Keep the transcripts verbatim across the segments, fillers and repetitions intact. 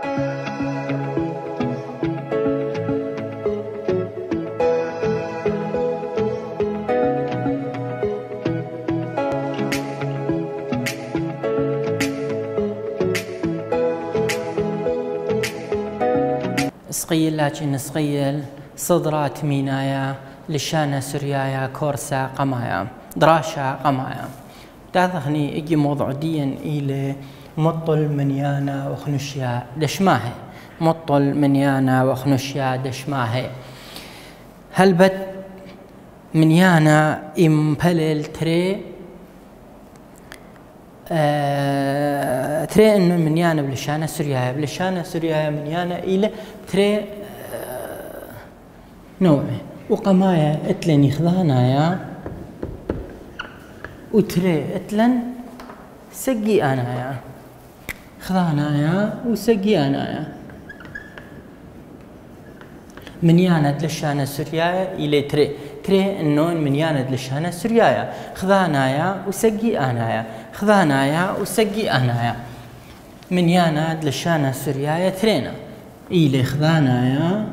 سقيل لكن سقيل صدرات مينايا لشانة سريايا كورسا قمايا دراشا قمايا داثغني اجي موضوع ديا الى مطل منيانا وخنشيا دشماهي مطل منيانا وخنشيا دشماهي هل بت منيانا امبلل تري آه تري انه منيانا بلشانة سريايا بلشانة سريايا منيانا الى تري آه نوعي وقمايا اتلن يخذانايا وتري اتلن سقي انايا خذانايا وسقي انايا منيانا دلشانة سريايا الى تري تري النون منيانا دلشانة سريايا خذانايا وسقي انايا خذانايا وسقي انايا منيانا دلشانة سريايا ترينا الى خذانايا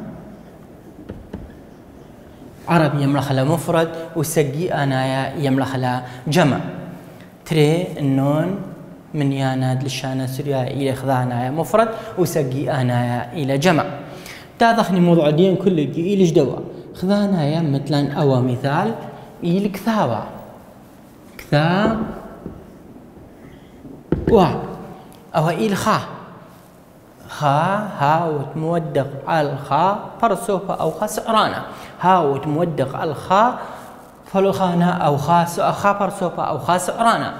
عربي يملخلا مفرد وسقي انايا يملخلا جمع تري النون منيانا دلشانة سريايا الى خذانايا مفرد وسقي انايا الى جمع تاذخني موضوع دين كله الى جدوا خذانايا مثلا او مثال الى كثاوة كثا و او الى خا خا ها وتمودق على الخا برسوفا او خا سعرانا ها وتمودق على الخا فلخانا او خا خا برسوفا او خا سعرانا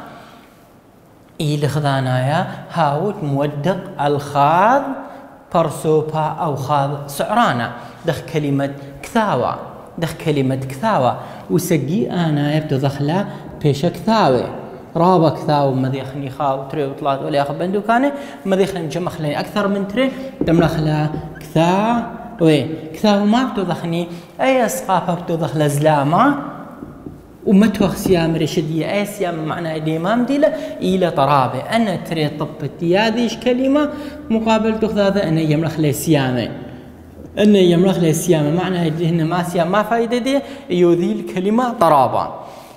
الى خذانايا ها وتمودق على الخاذ برسوفا او خاذ سعرانا دخ كلمة كثاوة دخ كلمة كثاوة وسقي انا يبدو دخلا بيش كثاوي رابا كثاو مذيخني خاو تري وطلعت ولا ياخذ بندو كان مذيخني جمع خلاني اكثر من تري تملخلا كثا وي كثاو ما بتوضخني اي اسقافه بتوضخلا زلامه وما توخ سيام رشديه اي سيام معنى الامام ديله الى طرابه انا تري طبتي هذه كلمه مقابل تاخذ هذا انا يملخلا سيامه ان يملخلا سيامه معنى هن ما سيام ما فائده دي يذيل الكلمه طرابه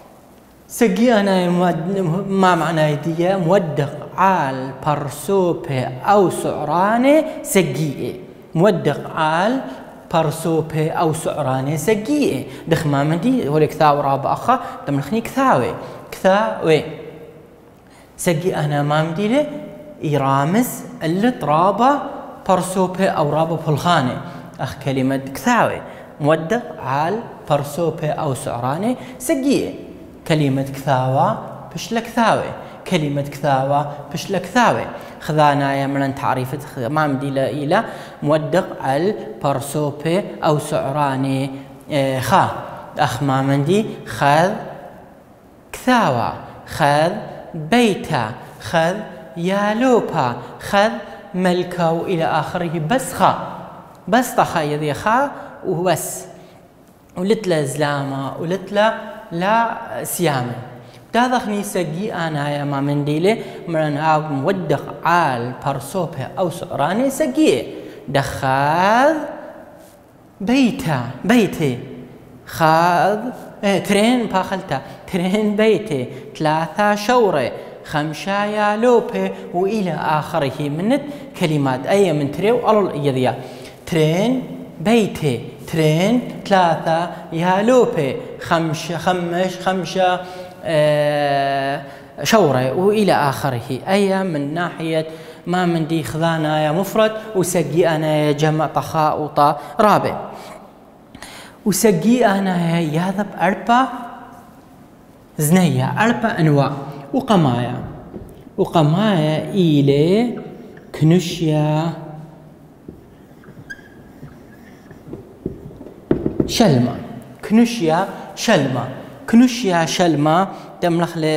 سقي أنا ما معنى دي مودق عال برسوبة أو سعرانة سقيه مودق عال برسوبة أو سعرانة سقيه دخ ما مندي هو كثاو رابع أخا تملخني كثاوي كثاوي سقي أنا ما مدي له يرامز اللي رابع برسوبة أو رابع فلخانة أخ كلمة كثاوي مودق عال برسوبة أو سعرانة سقيه كلمة كثاوة بش لكثاوي كلمة كثاوة بش لكثاوي خذانايا من تعريفة ما مدي إلى مودق على برسوبة أو سعراني اه خا أخ ما مندي خذ كثاوة خذ بيتا خذ يالوبا خذ ملكا وإلى آخره بس خا بس طخا يذي خا وبس ولتلا زلامة ولتلا لا سيامة داذخني سقي أنا يا ما من ديله مرن عاب مودق عال برسوبة أو سعراني سقيه دخاذ بيتا بيتي خاذ اه ترين باخلتا ترين بيتي ثلاثة شورة خمسة يالوبة وإلى آخره من كلمات أي من تري وأرل يذيا ترين بيتي ترين ثلاثة يالوبة خمسة خمش خمسة آه شورة وإلى آخره أي من ناحية ما من دي خذانا يا مفرد وسقي أنا يا جمع طخاء وطا رابع وسقي أنا يا ياذب أربع زنية أربع أنواع وقمايا وقمايا إلى كنشيا شلمة كنشيا شلمة كنشيا شلمة تملخ ل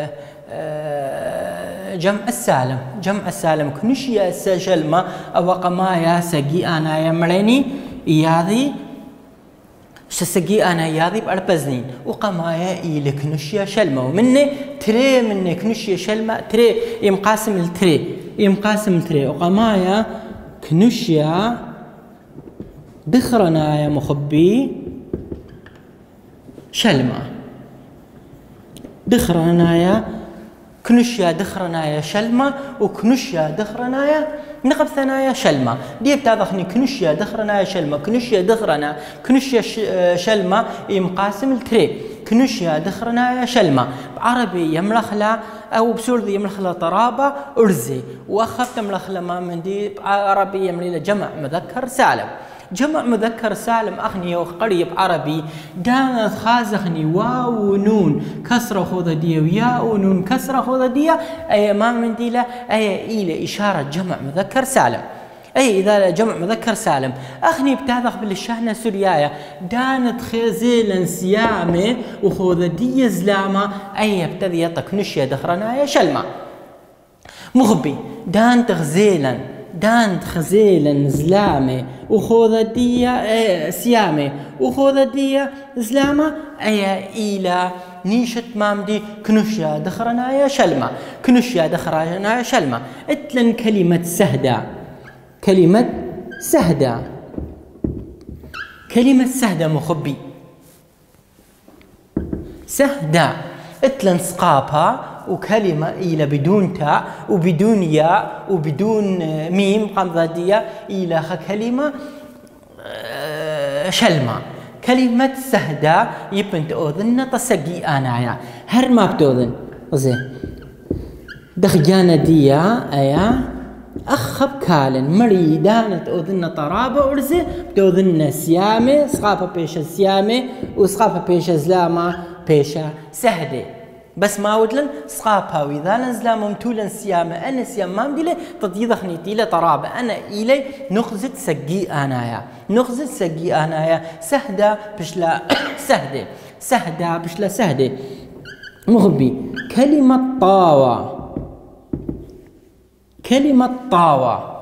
جمع السالم جمع السالم كنشيا شلمة أو قمايا سقي أنا يمريني ياذي سقي أنا ياذي بأربزنين وقمايا إلى كنشيا شلمة ومني تري مني كنشيا شلمة تري يمقاسم التري يمقاسم التري وقمايا كنشيا دخرنايا مخبي شلمة دخرنايا كنشيا دخرنايا شلمة وكنشيا دخرنايا نقب ثنايا شلمة. دي بتاذخني كنشيا دخرنايا شلمة كنشيا دخرنا كنشيا شلمة يمقاسم التري كنشيا دخرنايا شلمة بعربي يملخلا أو بسوري يملخلا طرابة أرزي وأخفت يملخلا ما من دي بعربي يملي جمع مذكر سالم. جمع مذكر سالم أخني وقريب عربي دانت خازخني واو ونون كسرة خوذة دي وياء ونون كسرة خوذة دي أي ما من دي لا أي إلى إشارة جمع مذكر سالم. أي إذا جمع مذكر سالم أخني بتاذخ بالشهنة سوريايا دانت خزيلا سيامة وخوذة دي زلامة أي بتذي يطك نشيا دخرنايا شلمة مخبي دانت خزيلا دانت خزيلا زلامة وخوذة دية سيامة وخوذة دية زلامة أي إلى نيشت مامدي كنشيا دخرنايا شلمة كنشيا دخرنايا شلمة. اتلن كلمة سهدة كلمة سهدة كلمة سهدة مخبي سهدة اتلن سقابها وكلمة إلى بدون تاء وبدون ياء وبدون ميم قمضادية إلى كلمة شلمة. كلمة سهدة يبنت أذن تسقي أنايا هر ما بتوذن زين دخجانة ديا أيا أخب كالن مريدانة أذن طرابة أرزي بتوذن سيامة سقابة بيشة سيامة وسقابة بيشة زلامة بيشة سهدة بس ما ودلن سقابها وإذا نزلا ممتولا سيامة أنا سيام ما مديله تضيضخني تيله طرابة أنا إلي نخزت سقي أنايا نخزت سقي أنايا سهدة بشلا سهدة سهدة بشلا سهدة مخبي كلمة طاوة كلمة طاوة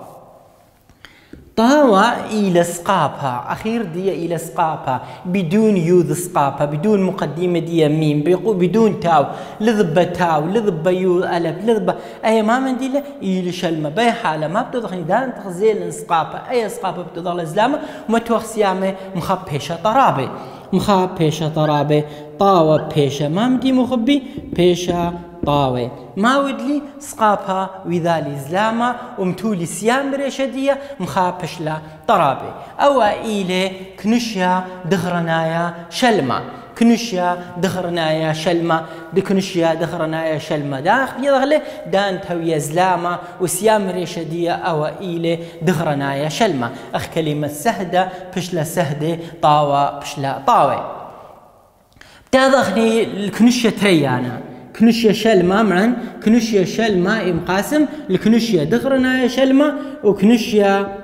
طاوة إلى سقابها أخير دي إلى سقابها بدون يوذ سقابها بدون مقدمة دي ميم بدون تاو لذبة تاو لذبة يوذ ألف لذبة أي ما من دي له إلى شلمة بأي حالة ما بتدخني دان تغزيل سقابها أي سقابها بتضل زلامة وما توخ سيامة مخاب بيشة طرابة مخاب بيشة طرابة طاوة بيشة ما مدي مخبي بيشة طاوة ما ودلي سقابها وذالي زلامة ومتولي سيام بريشدية مخابش لا طرابة أو إيلي كنشيا دخرنايا شلمة كنشيا دخرنايا شلمة دكنشيا دخرنايا شلمة داخ يدخله دان تويا زلامة وسيام ريشدية أو إيلي دخرنايا شلمة أخ كلمة سهدة بشلا سهدة طاوة بشلا طاوة بتاذخني الكنشيا تريانا كنشيا شلمة معا كنشيا شلمة مقاسم الكنشيا دخرنايا شلمة وكنشيا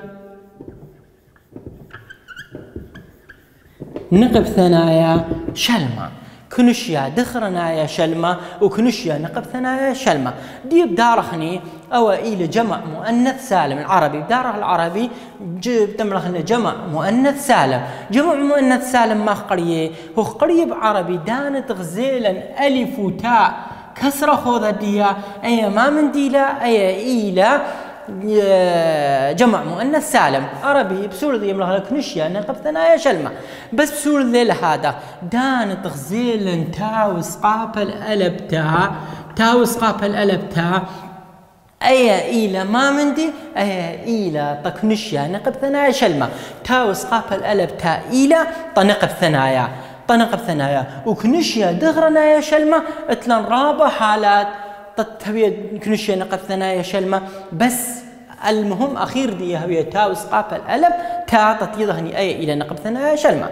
نقب ثنايا شلمة كنشيا دخرنايا شلمة وكنشيا نقب ثنايا شلمة. دي بدارخني أو إلى جمع مؤنث سالم العربي بدارخ العربي بتمرخنا جمع مؤنث سالم جمع مؤنث سالم ما قريه هو قريب عربي دانت غزيلا ألف وتاء كسرة خوذة ديا أي ما من ديلا أي إلى جمع مؤنث سالم عربي بسورة ذي يملها كنشيا نقب ثنايا شلمة بس بسورة ذي هذا دان تغزيل تاو سقاب الألب تا تاو سقاب الألب تا أي إلى ما مندي أي إلى تكنشيا نقب ثنايا شلمة تاو سقاب الألب تا إلى طنقب ثنايا طنقب ثنايا وكنشيا دغرنايا شلمة اتلن رابع حالات تتبي كنشيا نقب ثنايا شلمة بس المهم أخير دي هي تاو سقاب الألب تا تطيضهني أي إلى نقب ثنايا شلمة.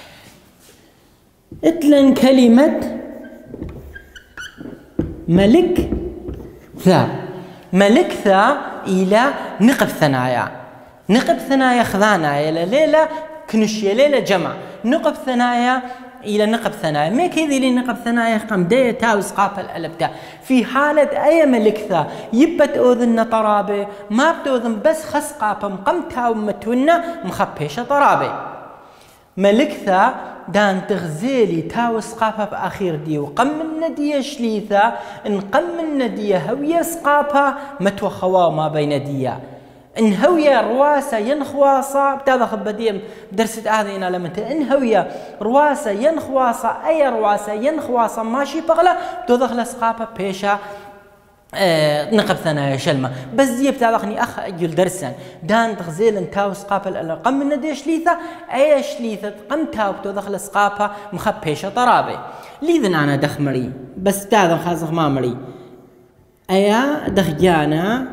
اتلن كلمة ملك ثا ملك ثا إلى نقب ثنايا نقب ثنايا خذانا إلى ليلة كنشيا ليلة جمع نقب ثنايا إلى نقب ثنايا ما كذي لي نقب ثنايا قم دي تاو سقاب الألب تا في حالة أي ملك ثا يبت أذن طرابة ما بتأذن بس خس قابم قم تاو متونا مخبيشة طرابة ملك ثا دان تغزيلي تاو سقابها بأخير دي وقم الندية شليثا نقم الندية هوية سقابها متوخوا ما بين ديا انهوية رواسة ينخواصة بتاذخ بديم درست هذه أنا لمنت انهوية رواسة ينخواصة أي رواسة ينخواصة ماشي بغلة بتوضخ لسقابة بيشا آه نقب ثنايا شلمة بس دي بتاذخني أخ أجل درسا دان تغزيل انتاو سقابة قم من ديش ليثة أي شليثة قم تاو بتوضخ لسقابة مخب بيشا طرابي ليذن أنا دخ مري بس تاذن خازخ ما مري أيا دخ جانا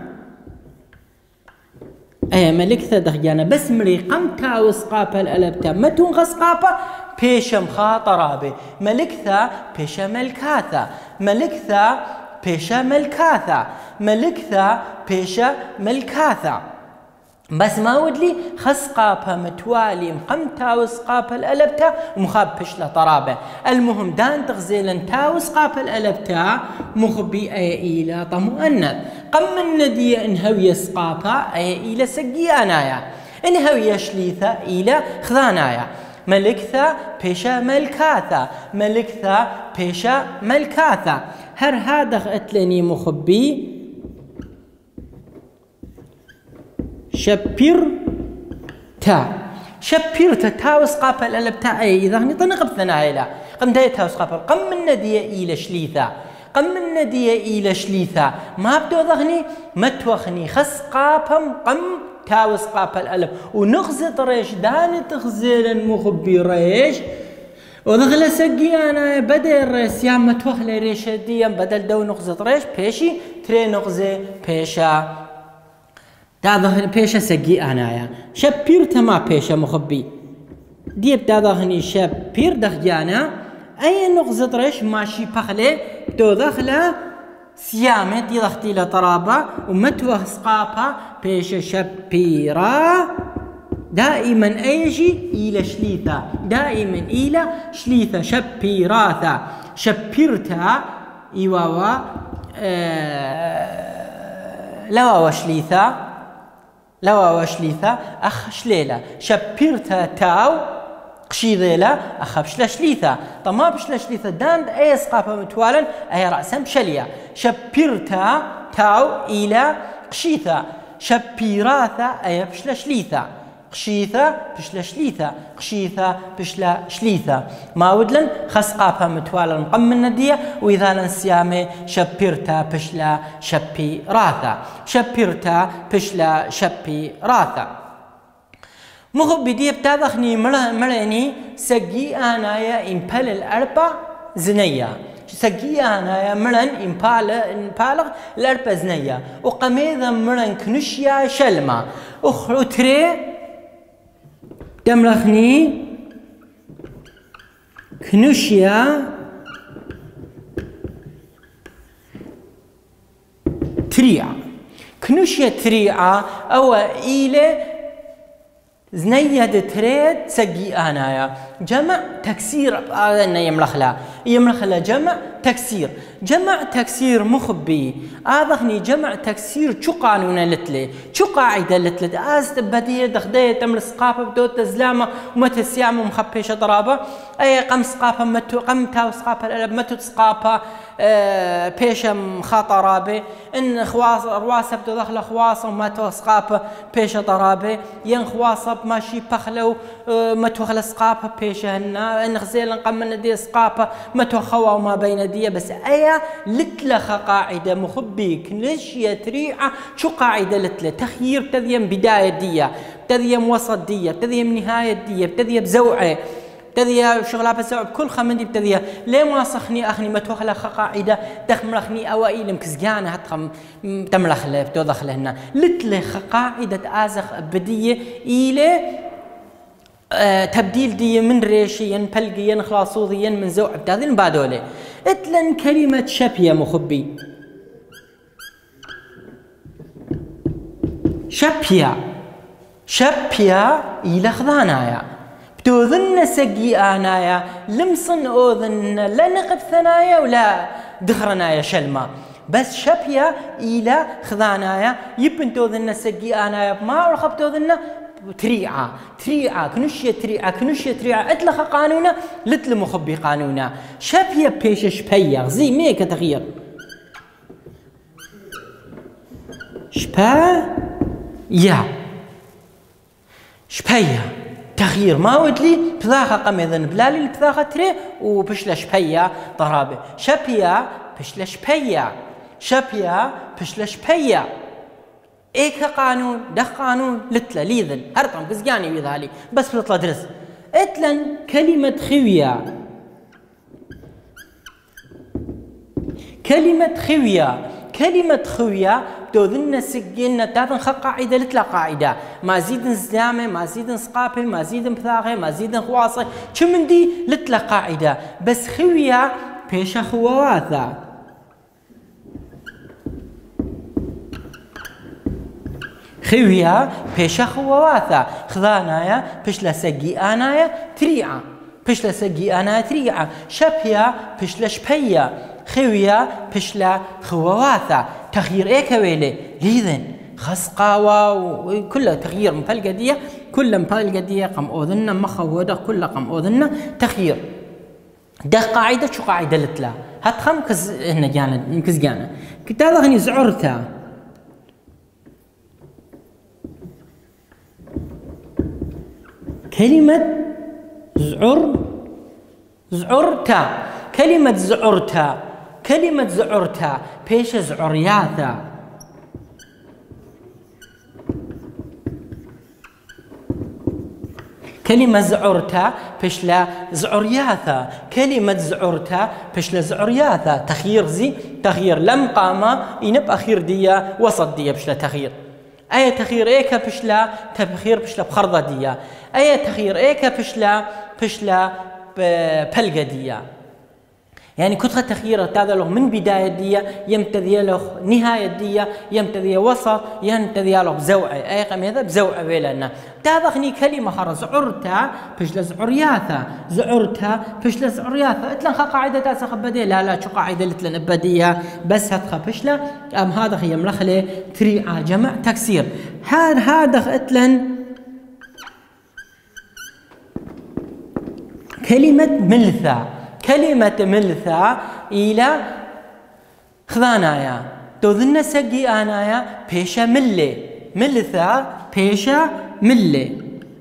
أي ملكثة دخجانة بس مري قم تاو سقابة الألبتا ما تنغ سقابة بيشا مخاطرة بي ملكثة بيشا ملكاثة ملكثة بيشا ملكاثة ملكثة بيشا ملكاثة بس ما ودلي خسقابها متوالي مقم تاو سقابة الألبتا ومخاب بشلة طرابة المهم دان تغزيل تاو سقابة الألبتا مخبي أي إيلا طمؤنث قم الندية انهوية سقابة أي إيلا سقيانايا انهوية شليثة إيلا خذانايا ملكثة بيشا ملكاثة ملكثة بيشا ملكاثة هر هذا قتلني مخبي شبير تا شبير تا تاو سقابة الألبتا أي إذا هني طنقب ثنايلا قم داي تاو سقابة قم من ندية إيلا شليثة قم من ندية إيلا شليثة ما بدو ذغني ما توخني خس قابم قم تاو سقابة الألب ونغزت ريش داني تغزيل مخبي ريش وذغلا سقي أنا بدل الريس يا ما توخلي ريش ديا بدل دو نغزت ريش بيشي تري نغزي بيشا دا ظهر بيشا سقي أنايا شبير تما بيشا مخبي ديب دا ظهني شبير دخجانا أي نغزة ريش ماشي بخلي دو دخلة سيامة دي ضختي لطرابة ومتوه سقابة بيشا شبيرا دائما أيجي إلى شليثة دائما إلى شليثة شبيراثة شبيرتا إيواوا آه لواوا شليثة لوا وشليثة أخ شليلة شبيرتا تاو قشيذيلة أخ بشلا شليثة طما بشلا شليثة داند أي سقافة متوالا أي رأسا بشلية شبيرتا تاو إلى قشيثة شبيراثة أي بشلا شليثة قشيثة بشلا شليثة قشيثة بشلا شليثة ما ودلن خسقافة متوالا مقم الندية وإذا لنسيامي شبيرتا بشلا شبي راثة شبيرتا بشلا شبي راثة مخب بدي بتاذخني مريني سقي أنايا إمبال الأربع زنية سقي أنايا مرن إمبال إمبالغ الأربع زنية وقميذا مرن كنشيا شلمة أخرو تري تملخني كنوشيا تريعة كنوشيا تريعة أو إيلة زنية تريد سقي أنايا جمع تكسير هذا يملخلا يملخلا جمع تكسير جمع تكسير مخبي آذخني جمع تكسير شو قانون لتلي شو قاعدة لتلي آز بديه دخدية تمر سقافة بدوت زلامة ومتى السيامة مخبيش ضرابة أي قم سقافة متو قم تاو سقافة الألب متو سقافة أه بيشة مخاطرابة إن خواص رواسة بدو دخل خواصة ومتو سقافة بيشة ضرابة ين خواصة ماشي بخلو أه متو خل سقافة بيشة هنا إن غزيل قم ندي سقافة متو خوا وما بين دي بس أيا لتلخ قاعدة مخبي كنشية تريعة شو قاعدة لتلة تخيير تذيم بداية دية تذيم وسط دية تذيم نهاية دية تذيم بزوعة تذيا شغلها بسوع بكل خمندي بتذيا ليه ما صخني أخني ما توخلخ قاعدة دخملخني أوائل مكزجانة هتخم تملخ له بتوضخ لهنا لتلخ قاعدة آزخ بدية إلى أه تبديل دي من ريشين بلقين خلاصوذيين من زوع بتاذين بعدولي اتلن كلمة شبية مخبي شبية شبية إلى خذانايا بتوذن سقي آنايا لمصن أوذن لا نقب ثنايا ولا دخرنايا شلمة بس شبية إلى خذانايا يبن توذن سقي آنايا ما ورخب توذن تريعة تريعة كنوشية تريعة كنوشية تريعة اتلخ قانونا لتل مخبي قانونا شبية بيش شبية زي ميك تغيير شبا يا شبيا تغيير ما ودلي بذاخة قميذن بلالي بذاخة تري وبشلا شبيا ضرابة شبيا بشلا شبيا شبيا بشلا شبيا ايك قانون دخ قانون لتلا ليذن هرطم قزقاني ويذالي بس بلطلا درس اتلن كلمة خويا كلمة خويا كلمة خويا دوذن سجلنا تاثن خ قاعدة لتلا قاعدة ما زيدن زلامة ما زيدن سقابل ما زيدن بثاغة ما زيدن خواصة شمن دي لتلا قاعدة بس خويا بيش خواواثا خويا بيش خواواثا خذانايا بيش لا سجي انايا تريعة بيش لا سجي انايا تريعة شبيا بيش لا شبيا خويا بشلا خواواثا تغيير ايك ويلي ليذن خسقاوا وكل تغيير مفلقدية كل مفلقدية قم اوذنا مخوده كل قم اوذنا تغيير ده قاعدة شو قاعدة لتلا هتخم كز هنا جانا كز جانا كنت هذا غني زعرتها كلمة زعر زعرتا كلمة زعرتا كلمة زعرتا بيش زعرياثا كلمة زعرتا بيش لا زعرياثا كلمة زعرتا بيش لا زعرياثا تخيير زي تخيير لم قام ينب أخير ديا وسط ديا بيش لا تخيير أي تخيير إيكا بيش لا تخيير بيش لا بخرضة ديا أي تخيير إيكا بيش لا بيش لا بلقة ديا يعني كتخة تخيير هذا له من بداية دية يمتذي له نهاية دية يمتذي وسط يمتذي له بزوعة أي قم هذا بزوعة ويلنا تاذخني كلمة خرا زعرتا بش لزعرياثا زعرتا بش لزعرياثا اتلن خا قاعدة تاسا خبدي لا لا شو قاعدة لتلن ابدية بس هتخا بشلا ام هذا خي ملخلي تريعة جمع تكسير هذا هذا اتلن كلمة ملثا كلمة ملثا إلى خذانايا توذن سقي آنايا بيشا ملي ملثا بيشا ملي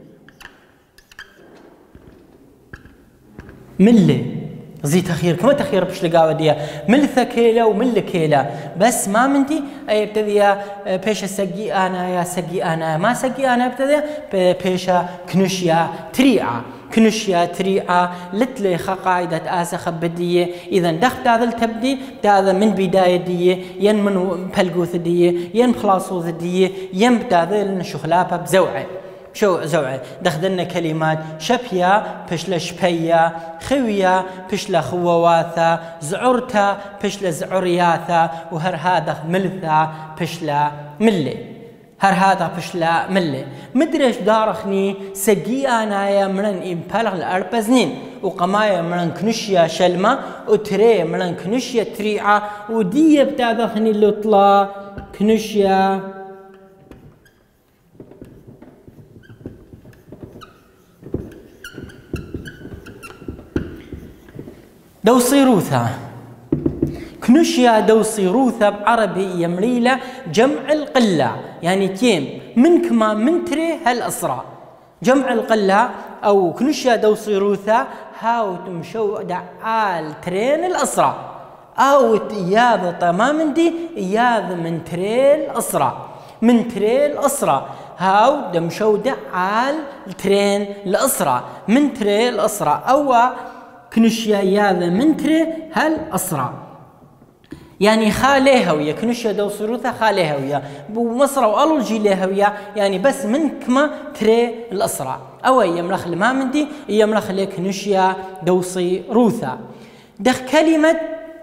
ملي زي تخير كما تخير بش لقاوة ديا ملثا كيلا ومل كيلا بس ما منتي اي ابتدي بيشا سقي آنايا سقي آنايا ما سقي آنايا ابتدي بيشا كنشيا تريعة كنشيا تريعة لتلي قاعدة آسا خبدية إذا دخت هذا التبدي هذا من بداية دية ين من بلقوث دية ين خلاصوث دية ين بتاذل الشخلابة بزوعة شو زوعة دخلنا كلمات شبيا بشلا شبيا خويا بشلا خواواثا زعرتا بشلا زعرياثا وهر هذا ملثا بشلا ملي هر هذا بشلا ملي مدريش دارخني سقي انايا من امبالغ الاربزنين وقمايا من كنشيا شلمة وتري من كنشيا تريعة ودي بتاذخني اللطلا كنشيا دوصيروثا كنشيا دوصيروثا بعربي يمريلة جمع القلة يعني كيم من كما من تري هالأسرع جمع القلة أو كنشيا دوصيروثا هاو تمشو دعال ترين الأسرع أو إياذ تماما دي إياذ من تري الأسرع من تري الأسرع هاو دمشو دعال ترين الأسرع من تري الأسرع أو كنشيا ياذا من تري هل أسرع يعني خاليها ويا كنشيا دوصيروثا خاليها ويا بمصر وألوجي ليها ويا يعني بس من كما تري الأسرع أو يملخ ما مندي يملخ لي كنشيا دوصيروثا دخ كلمة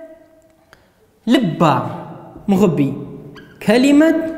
لبا مغبي كلمة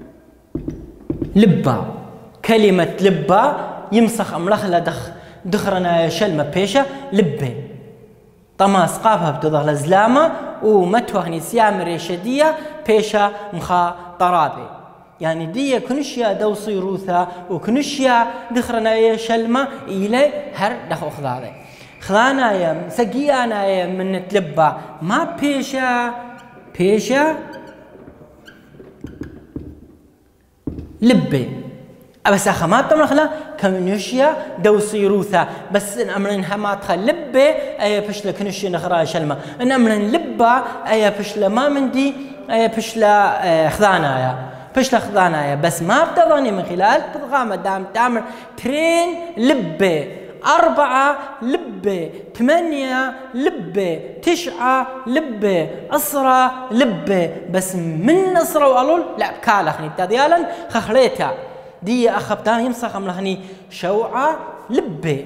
لبا كلمة لبا يمسخ أملخ دخ دخرنا شلمة بيشة لبي طماس قافها بتظهر زلامة ومتوغني سيام ريشدية بيشة مخا طرابي يعني دي كنشيا دوصي روثا وكنشيا دخرنا شلمة إلي هر دخو خضاري خلانا يا سقيانا يا من تلبا ما بيشة بيشة لبي بس أخا ما بتمرخلا كنشيا دوصيروثا بس إن أمرن ما تخل لبي أي بشلا كنشيا نخرا شلمة إن أمرن لبا أي بشلا ما مندي أي بشلا خذانايا بشلا خذانايا بس ما بتظني من خلال بتغامر دام تعمل ترين لبي أربعة لبة ثمانية لبة تسعة لبة عشرة لبة بس من عشرة وقالوا لا بكالخني تديالا خخليتها دي أخبتها يمسخ أملخني شوعة لبة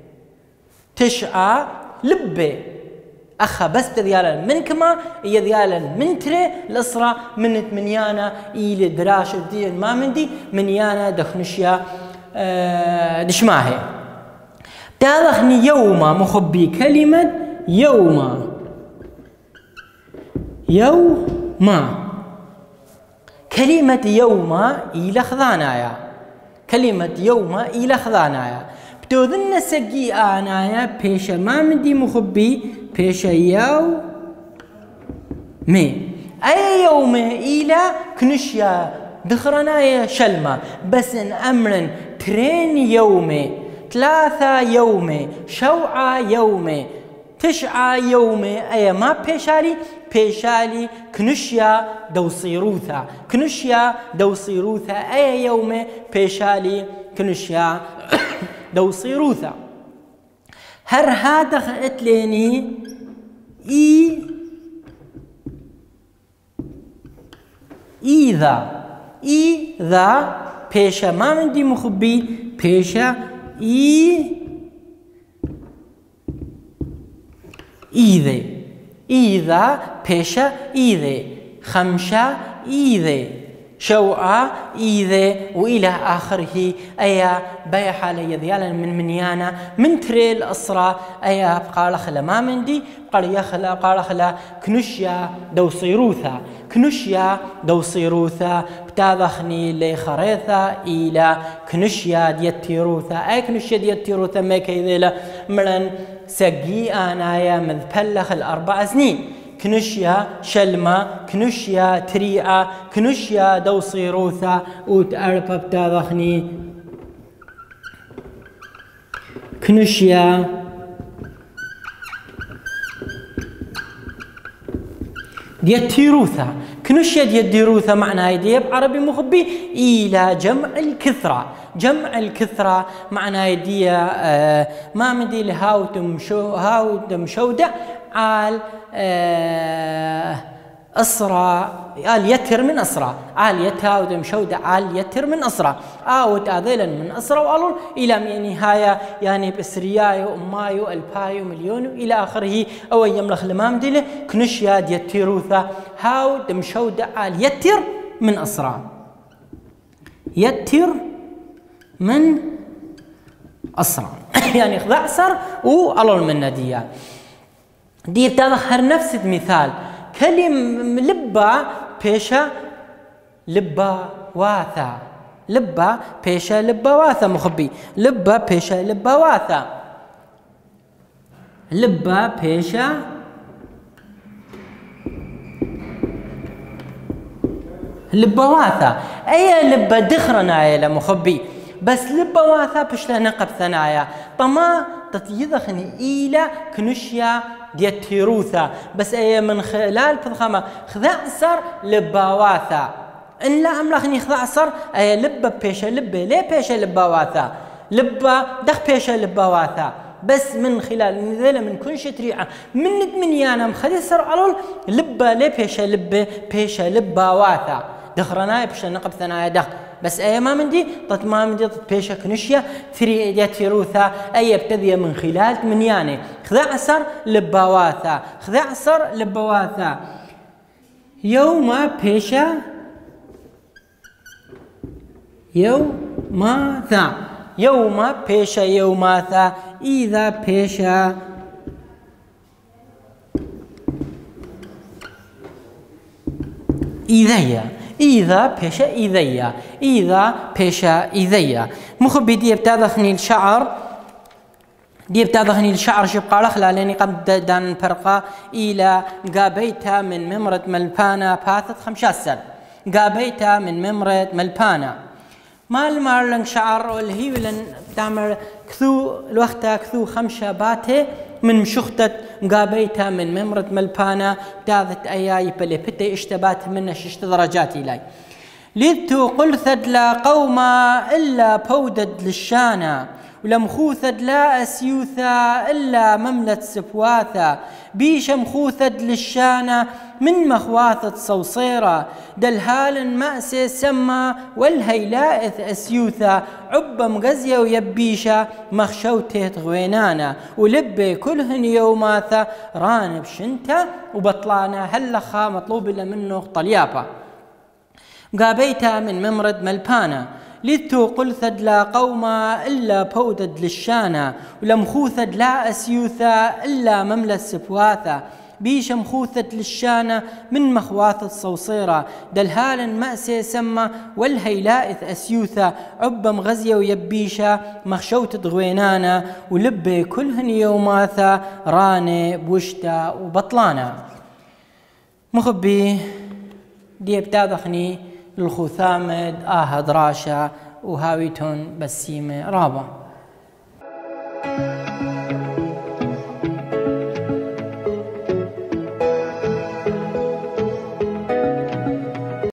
تسعة لبة أخا بس تديالا من كما يديالا من تري الأسرة من ثمانيانا إلى دراشة دي ما من دي منيانا دخنشيا أه دشماهي تاذخني يوم مخبي كلمة يوم يوم كلمة يوم إلى خذانايا كلمة يوم إلى خذانايا بتوذن سجي آنايا بيش ما مدي مخبي بيش يو مي أي يوم إلى كنشيا دخرنايا شلمة بس إن أمرن ترين يومي ثلاثة يومي شوعة يومي تسعة يومي أي ما بيشالي بيشالي كنشيا دوصيروثا كنشيا دوصيروثا أي يومي بيشالي كنشيا دوصيروثا هر هذا خقتليني إي إذا إذا بيشا ما مندي مخبي بيشا إي إذا إذا بيشا إذا خمسة إذا شوعة إذا وإلى آخره أيا بيح على ذيالا من منيانا من تريل أسرى أيا قال خلا ما مندي قال يا خلا قال خلا كنشيا دوصيروثا كنشيا دوصيروثا بتاذخني لي خريثا إلى كنشيا ديتيروثا أي كنشيا ديتيروثا ما كيذيلا مرن سقي آنايا مذبلخ الأربع سنين كنشيا شلمة كنشيا تريعة كنشيا دوصيروثا وتعرف بتاذخني كنشيا ديتيروثا كنشيا ديتيروثا معناها ديب عربي مخبي إلى جمع الكثرة جمع الكثرة معناها دي آه ما مدي لهاوتم شو هاوتم شودع عال آه أسرى قال يتر من أسرى قال يتهاود مشودة قال يتر من أسرى آوت آذيلا من أسرى وقالوا إلى نهاية يعني بسريايو أمايو البايو مليونو إلى آخره أو يملخ المام ديله كنشياد يتيروثا هاود مشودة قال يتر من أسرى يتر من أسرى يعني خذ أسر وقالوا من نديا دي بتظهر نفس المثال كلمة لبا بيشا لبا واثا لبا بيشا لبا واثا مخبي لبا بيشا لبا واثا لبا بيشا لبا واثا أي لبا دخرنا يا مخبي بس لبا واثا بشلا نقب ثنايا طما تتيذخني إلى كنشيا ديتيروثا بس أي من خلال فضخامة خذا أسر لباواثا إن لا أملخني خذا أسر أي لبا بيشا لبا ليه بيشا لباواثا لبا دخ بيشا لباواثا بس من خلال نذيلا من كنش تريعة من دمنيانا مخلي سر علول لبا ليه بيشا لبا بيشا لباواثا دخرناي بشا نقب ثنايا دخ بس أي ما من دي طت ما من دي طت بيشا كنشيا ثري ديتيروثا أي ابتدي من خلال منياني خذا عسر لباواثا خذا عسر لباواثا يوم بيشا يوماثا يوم بيشا يوماثا إذا بيشا إذايا إذا بيشا إذايا إذا بيشا إذايا مخبي دي بتاذخني الشعر دي بتاذخني الشعر شبقى لخلا لاني قد دان فرقة إلى قابيتا من ممرة ملبانا باثت خمشاسل قابيتا من ممرة ملبانا مال مارلن شعر والهيولن تعمل كثو الوقت كثو خمسة باته من مشختة مقابيتها من ممرة ملبانا تاذت أياي بلي بتي اشتبات منه ششت درجات إلي لذتو قلثد لا قوما إلا بودد للشانا ولم خوثد لا أسيوثا إلا مملة سفواثا بيش مخوثد للشانة من مخواثة صوصيرة دلهال مأسي سما والهيلائث أسيوثا عب مغزية ويبيشا مخشوته غوينانا ولبي كلهن يوماثا رانب شنتا وبطلانا هلخا مطلوب إلا منه طليابا قابيتا من ممرد ملبانا لذتو قلثد لا قوما إلا بودد للشانا ولم خوثد لا أسيوثا إلا مملة سفواثا بيش مخوثد للشانا من مخواث الصوصيرة دلهال مأسي سما والهيلائث أسيوثا عب مغزية ويبيشا مخشوت ضغوينانا ولبي كلهن يوماثا راني بوشتا وبطلانا مخبي دي بتادخني الخثامد آه دراشة وهاويتون بسيمة رابا.